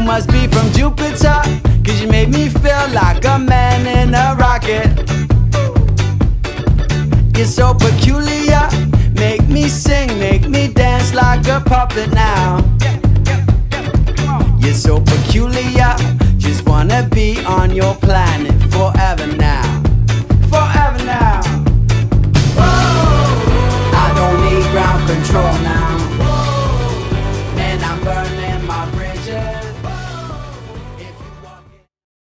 must be from Jupiter, 'cause you made me feel like a man in a rocket. You're so peculiar, make me sing, make me dance like a puppet now. You're so peculiar, just wanna be on your planet forever now.